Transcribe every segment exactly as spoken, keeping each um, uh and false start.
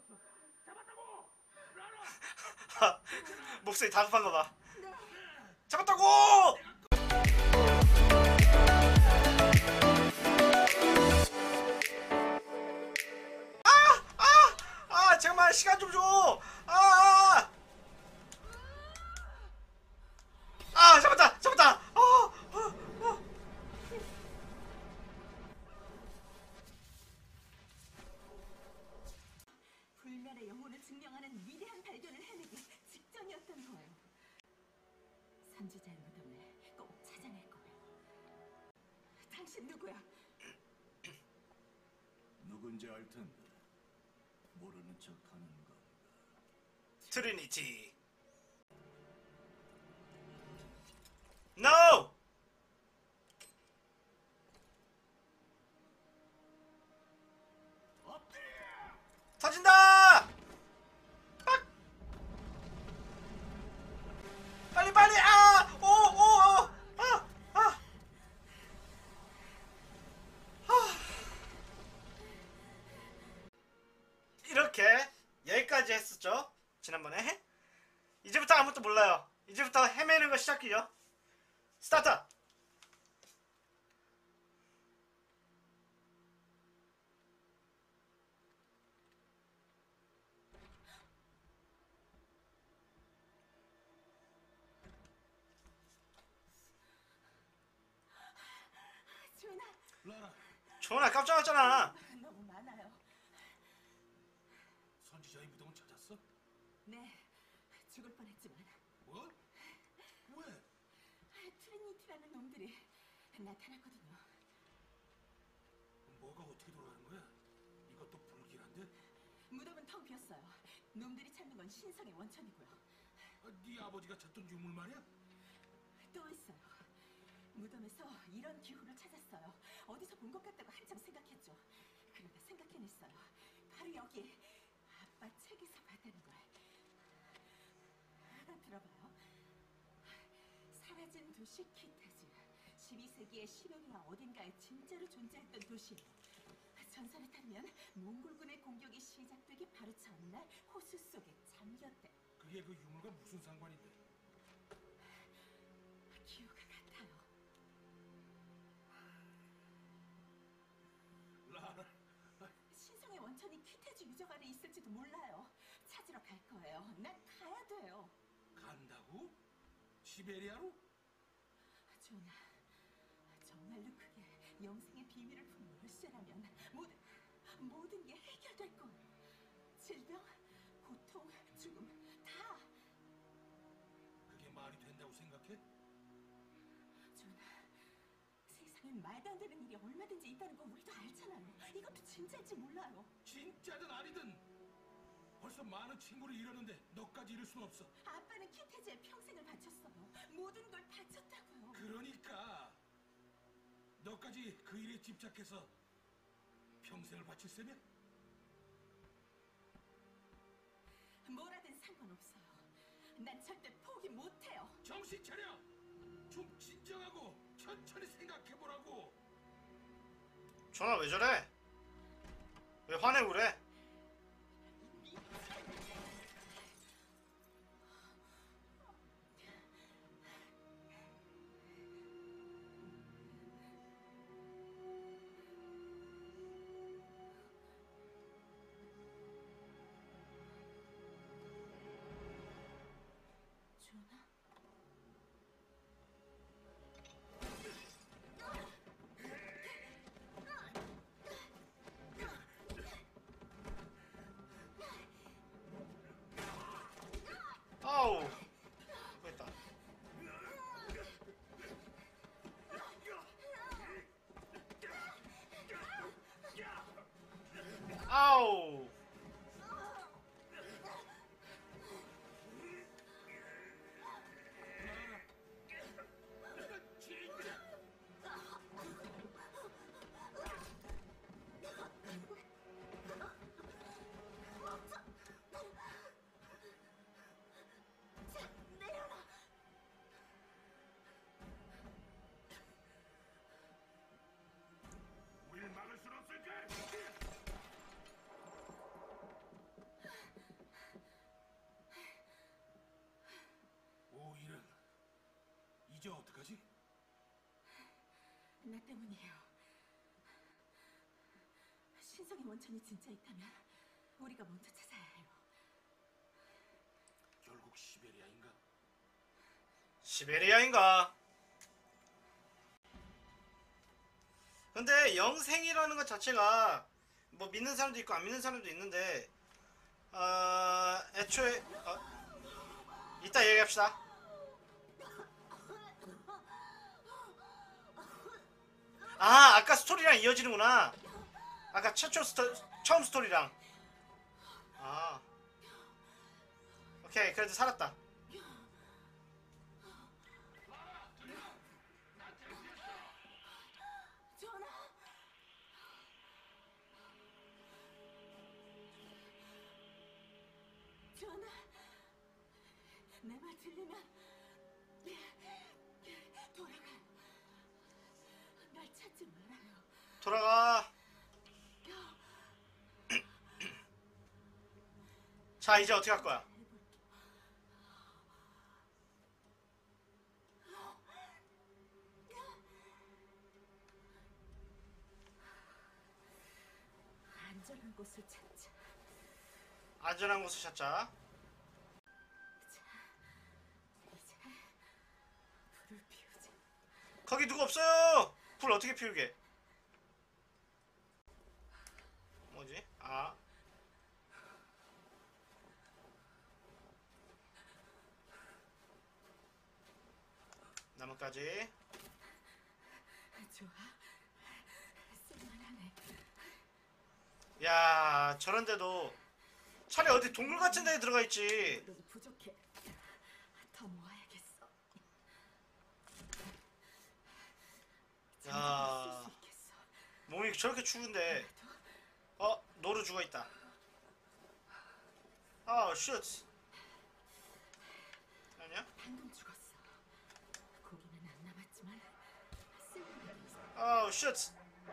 목소리 다급한 거 봐. 잡았다고! 아! 아! 아! 잠깐만 시간 좀 줘! 아! 아! 아! 잡았다! 잡았다! 아! 아! 아! 불멸의 영혼을 증명하는 위대한 발견을 해내기 직전이었던 거예요. 선지자의 무덤을 꼭 찾아낼 거예요. 당신 누구야? 누군지 알 텐데 모르는 척하는 건가? 트리니티. No! 터진다! 빡! 빨리 빨리! 아! 오! 오! 오! 아! 아! 아! 이렇게 여기까지 했었죠? 지난번에. 이제부터 아무것도 몰라요. 이제부터 헤매는 거 시작이죠. 스타트! 조나. 라라, 조나 깜짝 놀랐잖아. 너무 많아요. 선지자의 무덤을 찾았어? 네, 죽을 뻔했지만 뭐? 왜? 트리니티라는 놈들이 나타났거든요. 뭐가 어떻게 돌아가는 거야? 이것도 불길한데? 무덤은 텅 비었어요. 놈들이 찾는 건 신성의 원천이고요. 아, 네 아버지가 찾던 유물 말이야? 또 있어요. 무덤에서 이런 기후를 찾았어요. 어디서 본 것 같다고 한참 생각했죠. 그러다 생각해냈어요. 바로 여기 아빠 책에서 봤다는 걸. 들어봐요. 사라진 도시 키테즈. 십이 세기의 시베리아 어딘가에 진짜로 존재했던 도시예요. 전설에 따르면 몽골군의 공격이 시작되기 바로 전날 호수 속에 잠겼대. 그게 그 유물과 무슨 상관인데? 기후가 같아요. 라라, 신성의 원천이 키테즈 유적 안에 있을지도 몰라요. 찾으러 갈 거예요. 난 가야 돼요. 간다고? 시베리아로? 조나, 정말로 그게 영생의 비밀을 푼 열쇠라면 모든, 모든 게 해결될 거예요. 질병, 고통, 죽음, 다. 그게 말이 된다고 생각해? 조나, 세상엔 말도 안 되는 일이 얼마든지 있다는 거 우리도 알잖아요. 이것도 진짜일지 몰라요. 진짜든 아니든 벌써 많은 친구를 잃었는데 너까지 잃을 순 없어. 아빠는 키테즈에 평생을 바쳤어요. 모든 걸 바쳤다고요. 그러니까 너까지 그 일에 집착해서 평생을 바칠 셈이야? 뭐라든 상관없어요. 난 절대 포기 못해요. 정신 차려! 좀 진정하고 천천히 생각해보라고. 조나 왜 저래? 왜 화내고 그래? 조나? 누나 때문이에요. 신성의 원천이 진짜 있다면 우리가 먼저 찾아야 해요. 결국 시베리아인가? 시베리아인가? 근데 영생이라는 것 자체가 뭐 믿는 사람도 있고 안 믿는 사람도 있는데 어... 애초에 어... 이따 얘기합시다. 아 아까 스토리랑 이어지는구나. 아까 최초 스토 처음 스토리랑. 아 오케이 그래도 살았다. 전하! 전하! 내 말 들리면 돌아가. 날 찾지 말아요. 돌아가. 자 이제 어떻게 할 거야? 안전한 곳을 찾자. 안전한 곳을 찾자. 이제 불을 피우자. 거기 누구 없어요. 불 어떻게 피우게? 뭐지? 아 나뭇가지. 좋아. 쓸만하네. 야 저런데도 차라리 어디 동굴 같은 데에 들어가 있지. 그래도 부족해. 더 모아야겠어. 야. 쓸수 있겠어. 몸이 저렇게 추운데. 어 노루 죽어 있다. 아 슛. 아니야? 방금 죽었어. 고기는 안 남았지만 쓸모는 있어. 아 슛.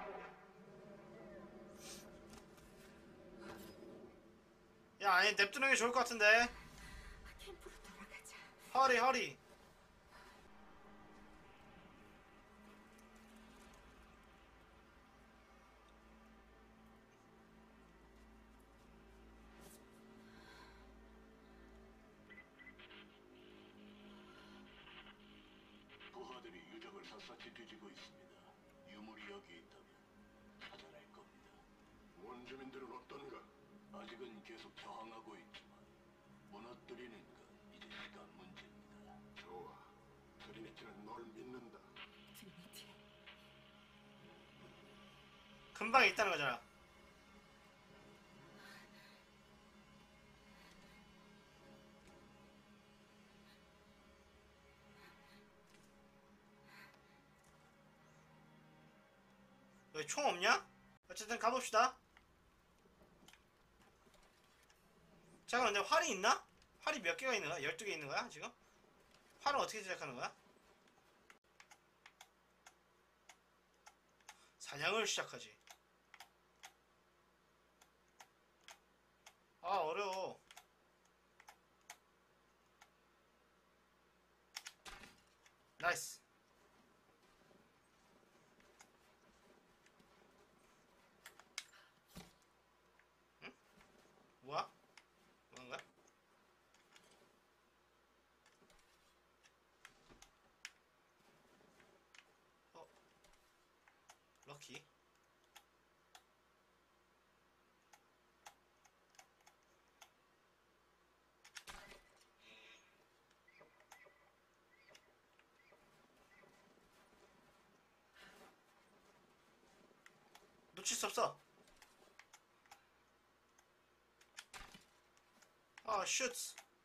야 아니 냅두는 게 좋을 것 같은데. 캠프로 돌아가자. 허리 허리. 부하들이 유적을 샅샅이 뒤지고 있습니다. 유물이 여기 있다면 찾아낼 겁니다. 원주민들은 어떤가? 아직은 계속 저항하고 있지만 무너뜨리는 건 이제 시간 문제입니다. 좋아. 트리니티는 널 믿는다. 트리니티. 금방 있다는 거잖아. 여기 총 없냐? 어쨌든 가봅시다. 잠깐 근데 활이 있나? 활이 몇 개가 있는 거야? 열두 개 있는 거야 지금? 활은 어떻게 제작하는 거야? 사냥을 시작하지. 아 어려워. 나이스. 응? 뭐야? 뭔가? 어? 럭키? 놓칠 수 없어. 아, 슛.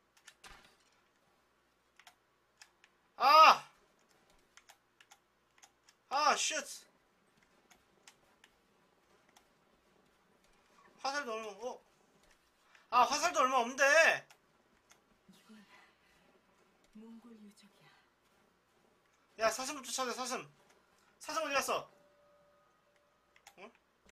아! 아, 슛. 화살도 얼마, 어? 아, 화살도 얼마 없는데. 이건 몽골 유적이야. 야, 사슴부터 찾아, 사슴. 사슴 어디 갔어? 응?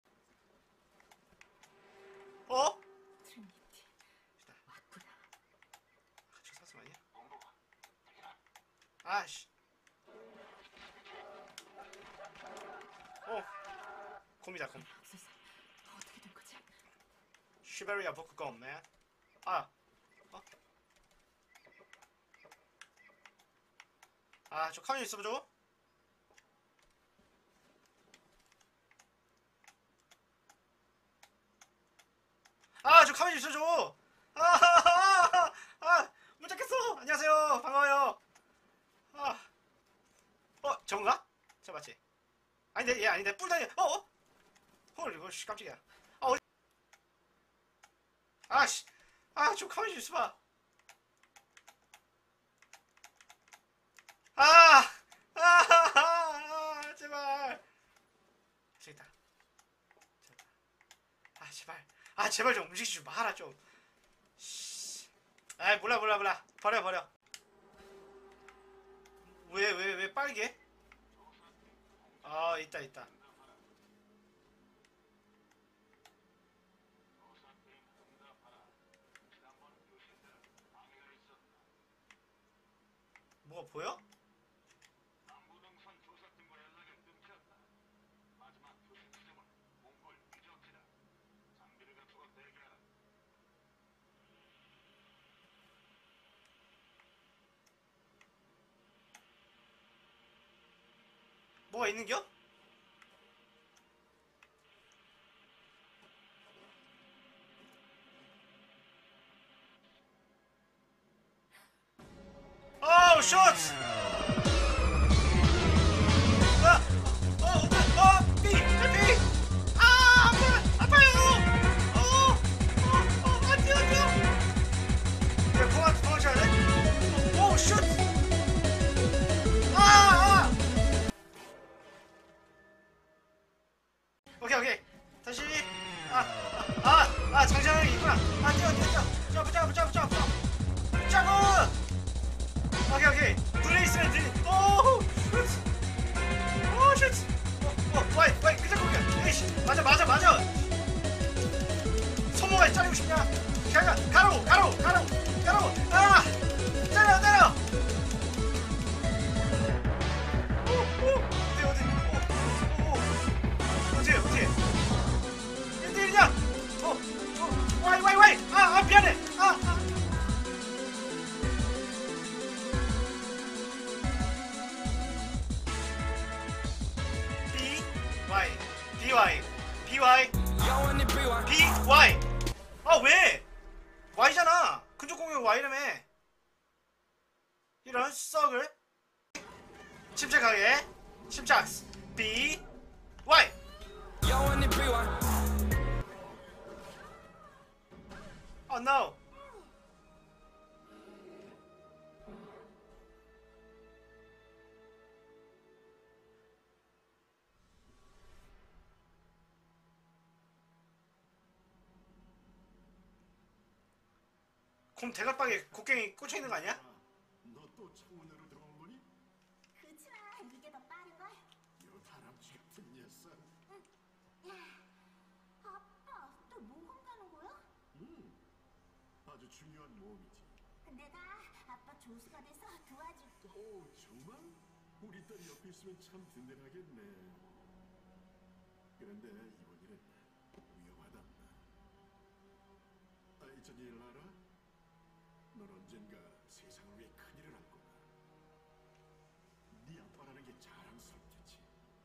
어? 트리니티. 왔구나. 저 사슴 아니야? 아씨. 곰이다 곰. 없어서 어떻게 된 거지? 시베리아 복구검 man. 아. 어? 아, 저 가만히 있어보죠. 아, 저 가만히 있어줘. 아, 아, 아, 못 잡겠어. 안녕하세요. 반가워요. 아, 어, 저건가? 저 맞지? 아닌데, 얘 아닌데. 뿔 다니. 어, 어? 헐, 이거 씨 깜짝이야. 아, 어디? 아, 씨, 아, 좀 가만히 좀 있어봐. 아, 아, 아, 아, 제발. 저기 있다. 저기 있다. 아, 제발. 아, 제발 좀 움직이지 좀 마라 좀. 씨. 아, 몰라 몰라 몰라. 버려 버려. 왜 왜 왜 빨개? 아, 있다 있다. 뭐가 보여? 뭐가 있는겨? 어우, 쇼트! 아! 어! 어! 삐! 삐! 아! 아파! 아파요! 어! 어! 어! 안 뛰어! 안 뛰어! 야, 공항, 도망쳐야 돼? 오! 쇼트! 아! 아! 오케이, 오케이. 다시. 아! 아! 아! 아! 장전이 있구나. 아! 뛰어! 뛰어! 뛰어! 점프! 점프! 점프! 점프! 점프! 오케이 오케이 눈에 있으면 눈이 오우 슛 오우 슛 어, 어 와이 와이 그 자국이야 에이씨 맞아 맞아 맞아 손목에 자르고 싶냐 가가 가로 가로 가로 가로 아 때려 때려 오오 어디 어디 오오 어디 어디 일 대 일이냐 어어 와이 와이 와이 아 아 미안해 아아 Y BY BY BY 아 왜? Y잖아. 근접 공격 Y라며. 이런 썩을 침착하게 침착 B Y Oh no. 곰 대각박에 곡괭이 꽂혀있는 거 아니야? 너 또 창문으로 들어온 거니? 그치만 이게 더 빠른걸? 요 사람 같은 녀석. 아빠, 또 모험 가는 거야? 음, 아주 중요한 모험이지. 내가 아빠 조수가 돼서 도와줄게. 오, 정말? 우리 딸이 옆에 있으면 참 든든하겠네. 그런데 이번 일은 위험하다. 아, 이전 일 알아? 넌 언젠가 세상을 위해 큰일을 할 거다. 네 아빠라는 게 자랑스럽겠지.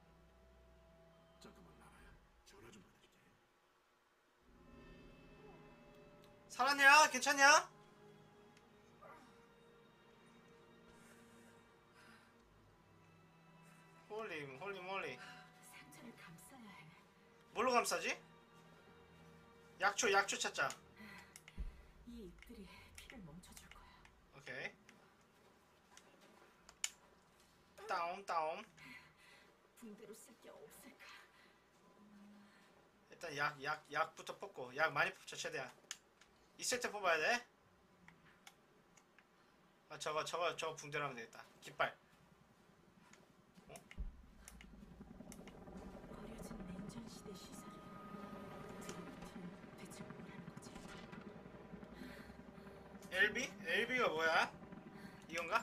잠깐만 나라야, 전화 좀 받을게. 살았냐? 괜찮냐? 홀리 홀리 몰리 상처를 감싸야 해. 뭘로 감싸지? 약초 약초 찾자. 이 잎들이 피를 멈춰줄 거야. 오케이 다운 다운 붕대로 쓸 게 없을까? 일단 약 약 약부터 뽑고 약 많이 뽑자 최대한 이 세트 뽑아야 돼. 아 저거 저거 저거 붕대로 하면 되겠다. 깃발 버려진 냉전 시대 시설이 드리프트는 대체 뭐라는 거지? 엘비? 엘비가 뭐야? 이건가?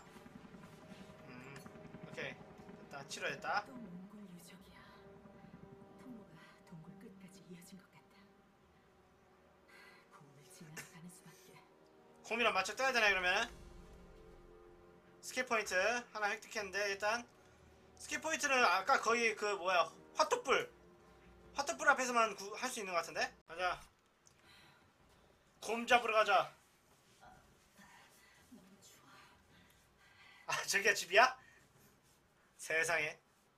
음 오케이 됐다 치료했다. 또 몽골 유적이야. 통로가 곰이랑 맞춰 떠야 되나 그러면은? 스킬 포인트 하나 획득했는데 일단 스킬 포인트는 아까 거의 그 뭐야 화투불 화투불 앞에서만 할 수 있는 것 같은데? 가자. 곰 잡으러 가자. 너무 추워. 아 저기가 집이야? 세상에.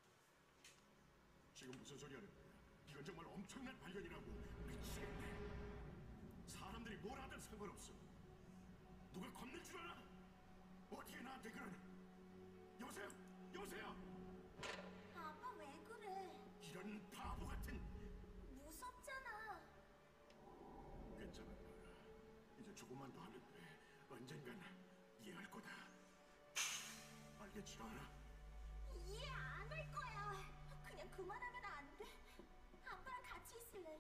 지금 무슨 소리 하는 거야? 이건 정말 엄청난 발견이라고. 미치겠네. 사람들이 뭘 하든 상관없어. 누가 겁낼 줄 알아? 어떻게 나한테 그러냐? 여보세요? 여보세요? 아빠 왜 그래? 이런 바보 같은. 무섭잖아. 괜찮아, 나라. 이제 조금만 더 하면 돼. 언젠간 이해할 거다. 알겠지, 나라? 이해 안 할 거야. 그냥 그만하면 안 돼? 아빠랑 같이 있을래.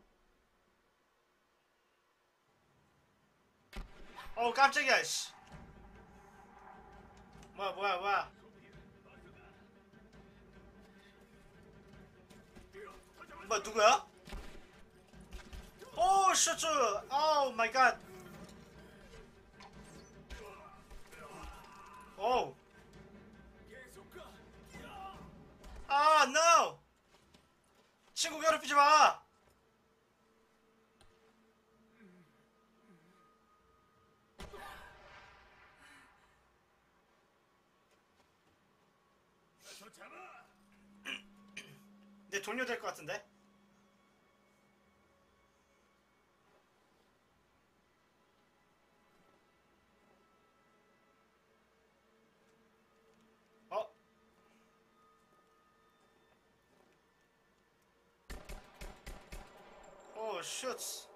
어우 깜짝이야 씨. 뭐야 뭐야 뭐야. 뭐 누구야? 오 슈츠. 오 마이 갓. 오. 아 no. 친구 괴롭히지 마. 내 동료 될 것 같은데? 어? 오 슈츠.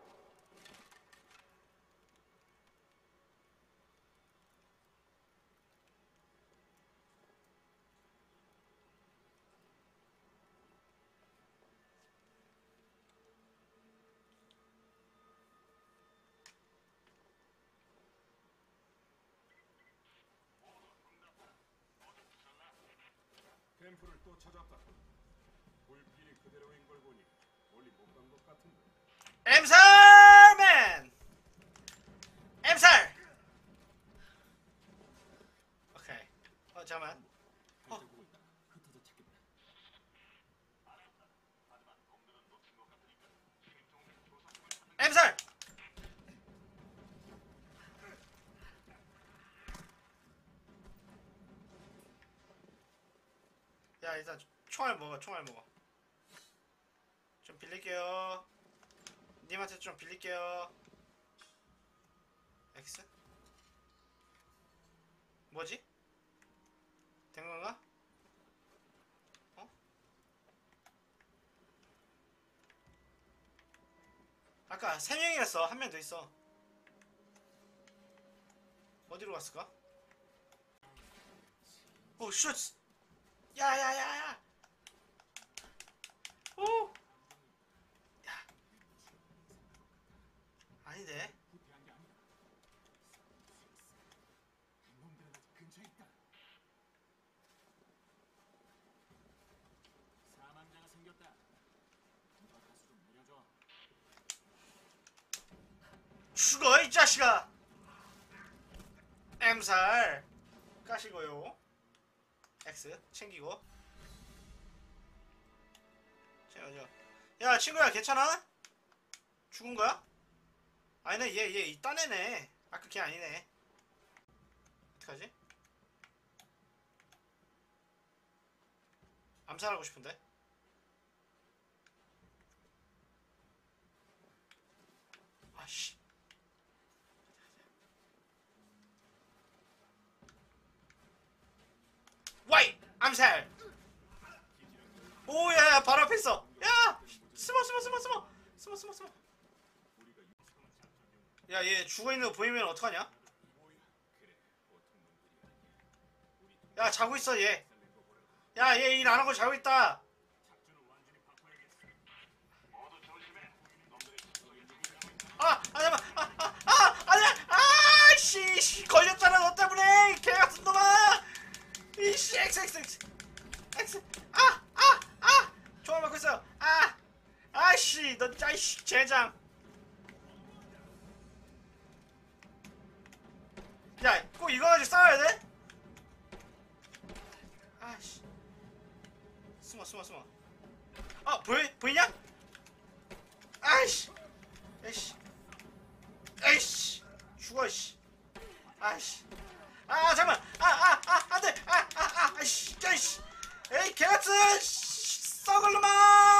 템플을 또 찾았다. 불길이 그대로인 걸 보니 멀리 못 간 것 같은데. 엠살맨! 엠살! 오케이. 어 잠깐만. 어. 흩어져 찾겠다. 엠살! 야 일단 총알 먹어 총알 먹어. 좀 빌릴게요. 님한테 좀 빌릴게요. X? 뭐지? 된 건가? 어? 아까 세 명이었어. 한 명 더 있어. 어디로 갔을까? 오 슈츠! 야야야야! 오! 야. 아닌데? 후퇴한 게 아니야. 놈들은 아직 근처에 있다. 사망자가 생겼다. 누가 가수 좀 내려줘. 죽어 이 자식아! M살 까시고요. X 챙기고. 야 친구야 괜찮아? 죽은 거야? 아니네 얘 얘 이딴 애네. 아까 걔 아니네. 어떡하지? 암살하고 싶은데? 아씨. 와이! 암살! 오야야 바로 앞에 있어! 야! 숨어 숨어 숨어 숨어! 숨어 숨어 숨어. 야 얘 죽어있는 거 보이면 어떡하냐? 야 자고 있어 얘. 야 얘 일 안 하고 자고 있다. 아! 아니야! 아! 아! 아! 아니야! 아! 씨! 씨! 걸렸잖아 너 때문에! 개같은 놈아! 이씨! X X X! X! 아! 아! 아! 총알 맞고 있어요! 아! 아씨! 너 짜이씨! 젠장! 꼭 이거 가지고 싸워야 돼? 아씨. 숨어 숨어 숨어. 아 보이 보이냐? 아이씨. 에이씨. 에이씨. 죽어 씨. 아이씨. 아 잠만. 아아아 아, 안돼. 아아아 아, 아이씨. 야이씨. 에이 개같은 썩을 놈아.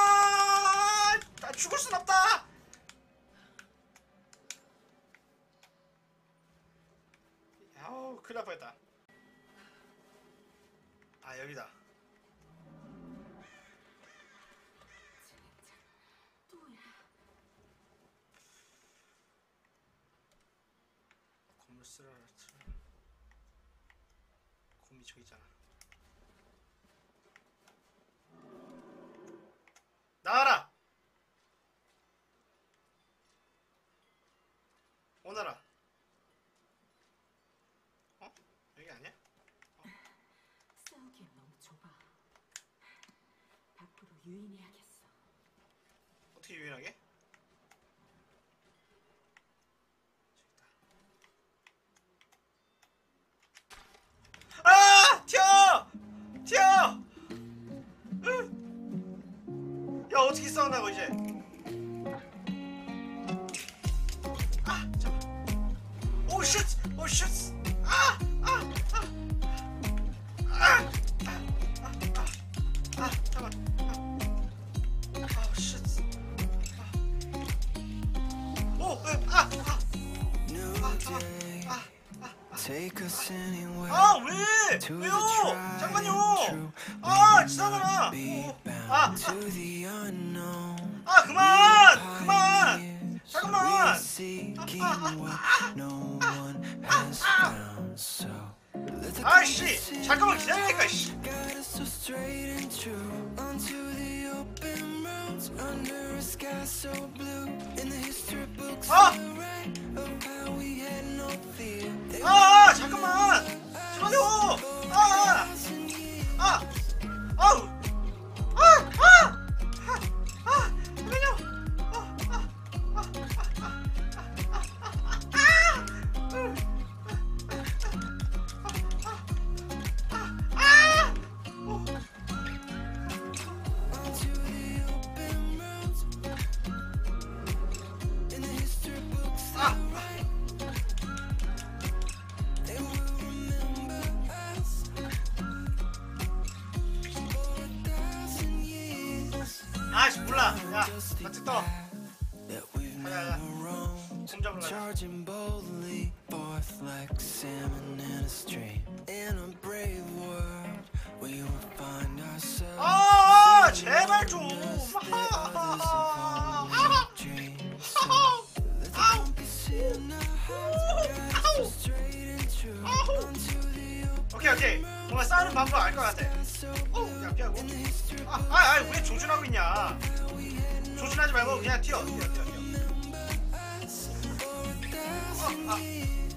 나 죽을 순 없다. 아우 큰일 날 뻔했다. 아 여기다. 또야. 건물 쓰러라. 곰이 저기 있잖아. 나와라. 오너라. 어? 여기 아니야? 싸우기엔 너무 좁아. 밖으로 유인해야겠어. 어떻게 유인하게? 아! 튀어! 튀어! 으! 야 어떻게 싸운다고 이제? 아 잠깐. 오 슛! 오 슛! 아! 아! 아! 아! 아! 아! 아! 잠깐. 아! 아 슛! 아! 오! 으! 아! 아! 아! 잠깐. 아! Take us anywhere. 아 왜? To 왜요? the tried 잠깐요. and true. 아 지나가라. Be 어, bound 아, to the unknown. 아 그만, 그만. 잠깐만. We're seeking what no one has found. So let the 아씨, 잠깐만 기다리니까. 씨. guide us so straight and true onto the open roads under a sky so blue. In the history books, 아, they write of how we had no fear. They 아, 잠깐만. 잠깐요. 아, 아, 아우, 아, 아, 아, 아, 잠깐요. 아, 아, 아, 아, 아, 아, 아, 아. onto the open roads. In the history books, they 아, write they will remember us for a thousand years. 아씨 몰라. 야, 같이 떠. That we've 가자, 가자. never roamed, 곰 잡으러 가자. charging boldly forth like salmon in a stream. In a brave world, we will find ourselves. 아, 제발 좀. 아, dreams. Let the compass in our hearts guide us so straight and true onto the open 오케이 오케이. 뭔가 싸우는 방법 알 것 같아. so 어, 야 피하고. in the history 아, 아, 아, 왜 조준하고 있냐? 조준하지 말고 그냥 튀어, 튀어, 튀어, 튀어. 아, 아.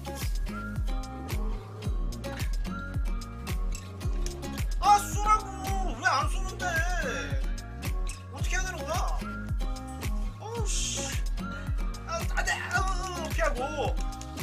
아, 쏘라고. 왜 안 쏘는데? 어떻게 해야 되는 거야? 어우 씨. 아, 안 돼. 아, 피하고. 어,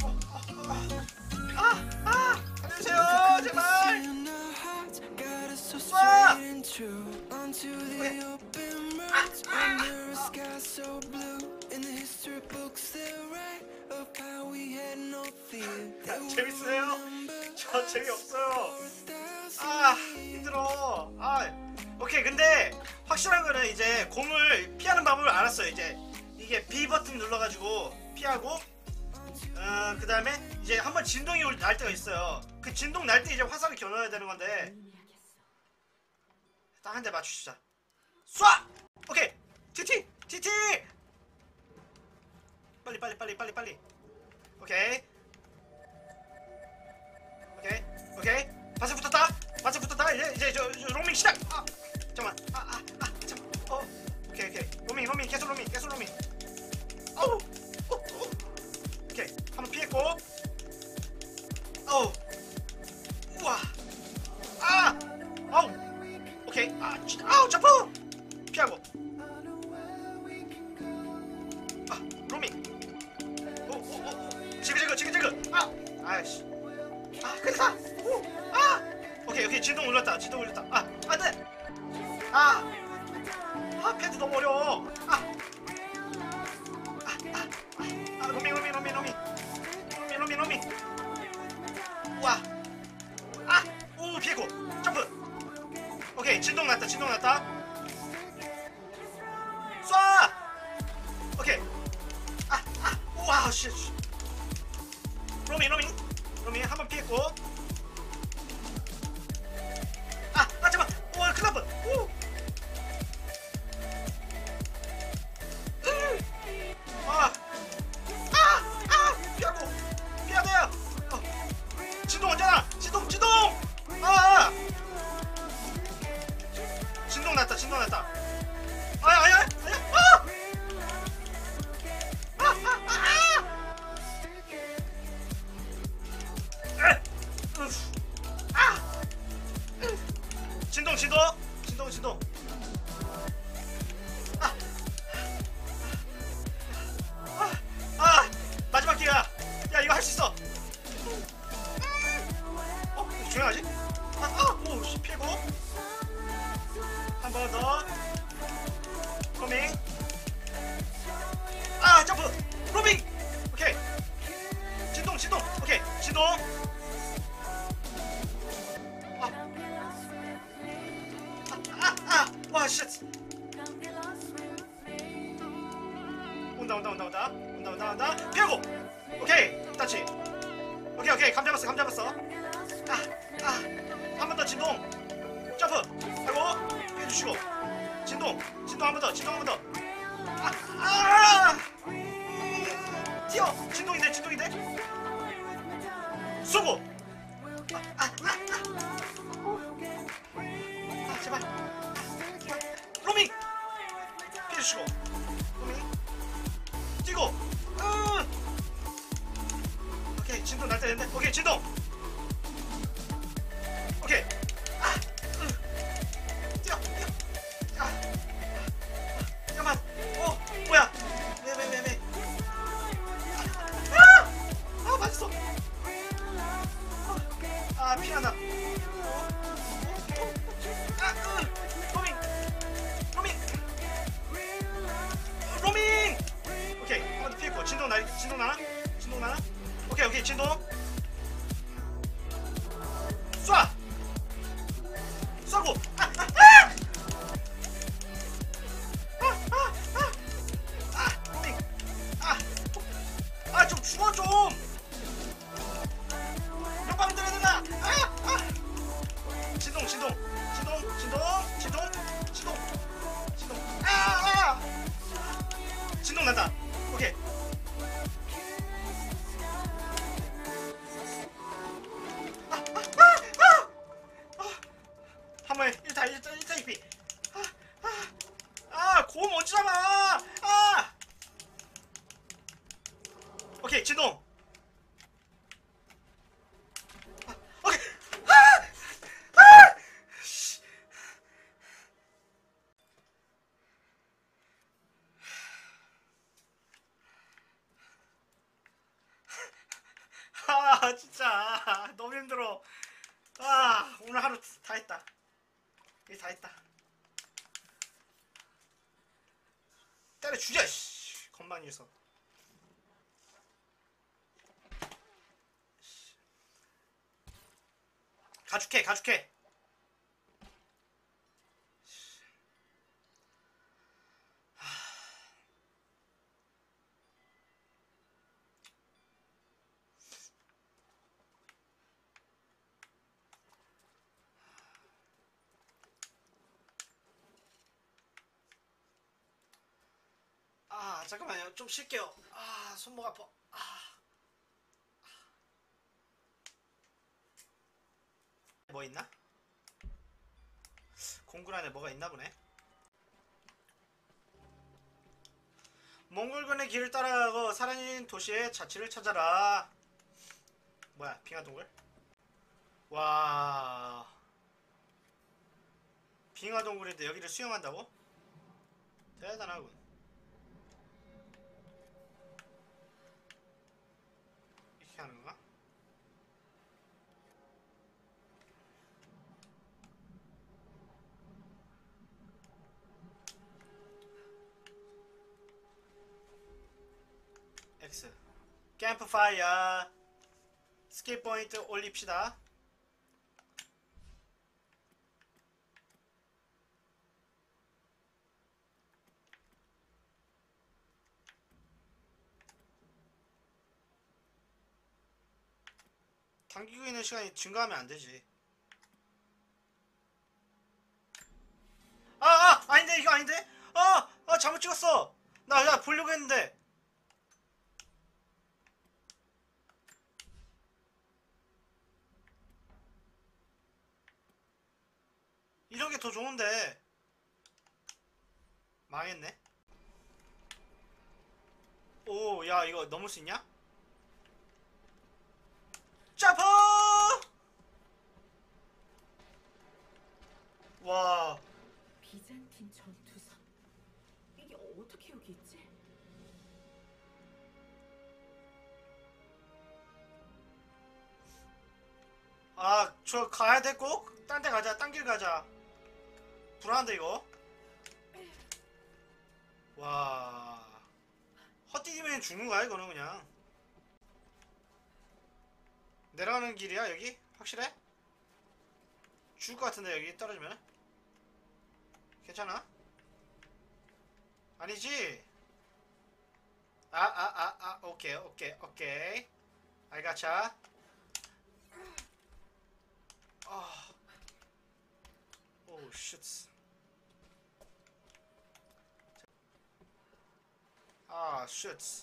아, 아, 아, 살려주세요, 제발. in our hearts guide us so 쏴. straight and true onto the open roads under a sky so blue. In the history books they write of how we had no fear. They will 재밌어요? remember 저 재미없어요. for a thousand 아 힘들어. 아 오케이. 근데 확실한 거는 이제 공을 피하는 방법을 알았어요. 이제 이게 B 버튼 눌러가지고 피하고 어, 그 다음에 이제 한번 진동이 올- 날 때가 있어요. 그 진동 날 때 이제 화살을 겨눠야 되는 건데 유인해야겠어. 딱 한 대 맞추시자. 쏴! 오케이. 티티 티티. 빨리 빨리 빨리 빨리 빨리. 오케이. 오케이 오케이. 바스 붙었다. 바스 붙었다. 이제 이제 저, 저 로밍 시작. 아 잠깐만. 아아아 아, 아, 잠깐. 어 오케이 오케이. 로밍 로밍 계속 로밍 계속 로밍. 어우. 어, 어. 오케이 한번 피했고. 어우. 우와. 아. 아우. 오케이. 아 진짜. 아우 점프. 피하고. 아 로밍. 오오오. 지그지그 지그지그. 아 아이씨. 아, 끝났다. 오, 아, 오케이 오케이 진동 올렸다. 진동 올렸다. 아, 안돼. 아, 아 패드 너무 어려워. 아, 아, 아, 아, 로밍 로밍 로밍 로밍 로밍 로밍 로밍. 우와. 아, 오 피고 점프. 오케이 진동 났다. 진동 났다. 쏴. 오케이. 아, 아, 우와 씨. 로밍 로밍 로밍 한번 피했고. 아, 아 잠깐. 오 큰일 날 뻔. 오. 으. 아, 아, 아 피하고 피해야 돼요. 어. 진동 언제나. 진동 진동. 아, 아. 진동 났다. 진동 났다. 아야 아야 아야. 아. 아, 아, 아, 아. 아! 진동 진동 진동 진동. 아! 아! 아! 마지막 기회야. 야 이거 할 수 있어. 어? 조용하지? 아! 아! 오! 씨 피고 한 번 더 로밍. 아! 점프! 로밍! 오케이 진동 진동 오케이 진동. 아, 아, 와, 쉣. 온다, 온다, 온다, 온다, 온다, 온다, 온다. 피하고. 오케이, 터치. 오케이, 오케이, 감 잡았어, 감 잡았어. 아, 아, 한 번 더 진동. 점프. 하고 피해주시고. 진동, 진동 한 번 더, 진동 한 번 더. 아, 아, 튀어. 진동인데, 진동인데. 쏘고. 아, 아, 아, 아. 아, 제발. 로밍! 피해주시고. 로밍. 뛰고. 으. 오케이, 진동 날 때 됐네. 오케이, 진동. 오케이. 아, 으. 뛰어, 뛰어. 아, 아, 잠깐만. 어, 뭐야? 왜, 왜, 왜, 왜? 아, 아, 맞았어. 아, 피하나. 아, 으. 로밍! 로밍! 로밍! 오케이, 한 번 더 피했고. 진동 나, 진동 나나? 진동 나나? 오케이, 오케이, 진동. 쏴! 쏘고! 아, 아, 아! 아, 아, 아! 아, 로밍! 아! 아, 좀 죽어, 좀! 몇 방울 때려야 된다! 아! 아! 진동, 진동! 진동, 진동, 진동, 진동, 진동. 아, 아! 진동 난다. 오케이. 아, 아, 아, 아! 아! 한 번에 일타, 일타, 일타 이피. 아, 아, 아, 고음 언제 잡아? 아! 오케이, 진동. 아, 오케이. 아! 아! 씨. 아 진짜 너무 힘들어. 아 오늘 하루 다 했다. 이게 다 했다. 때려 주자. 씨. 건방 녀석. 가죽해 가죽해. 아 잠깐만요 좀 쉴게요. 아 손목 아파. 아. 뭐 있나? 공굴 안에 뭐가 있나 보네. 몽골군의 길을 따라가고 살아있는 도시의 자취를 찾아라. 뭐야 빙하동굴? 와 빙하동굴인데 여기를 수영한다고? 대단하군. 이렇게 하는 건가? 캠프파이어. 스킬 포인트 올립시다. 당기고 있는 시간이 증가하면 안 되지. 아, 아, 아닌데, 이거 아닌데? 아, 아, 잘못 찍었어. 나, 나 보려고 했는데. 이런 게 더 좋은데. 망했네. 오, 야, 이거 넘을 수 있냐? 점프! 와, 비잔틴 전투선. 이게 어떻게 여기 있지? 아, 저 가야 돼 꼭? 딴 데 가자, 딴 길 가자. 불안한데 이거? 와, 헛디디면 죽는 거야 이거는 그냥. 내려가는 길이야 여기? 확실해? 죽을 것 같은데 여기 떨어지면? 괜찮아? 아니지? 아 아 아 아 오케이 오케이 오케이 알가차. 아, 오 쉣. 아 쉣.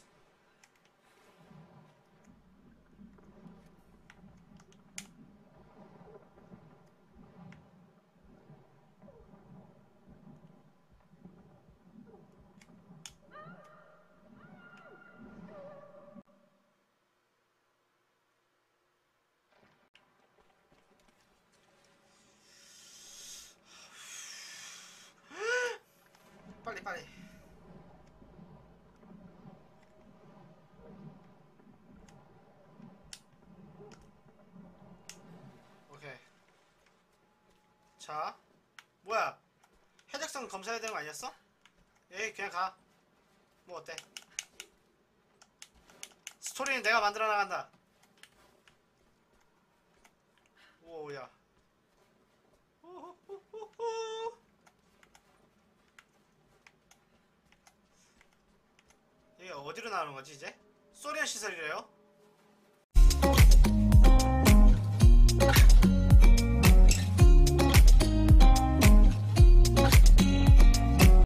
빨리 빨리. 오케이. 자, 뭐야? 해적성 검사해야 되는 거 아니었어? 에이 그냥 가. 뭐 어때? 스토리는 내가 만들어 나간다. 오야. 오호호호호. 이게 어디로 나오는 거지 이제? 소련 시설이래요?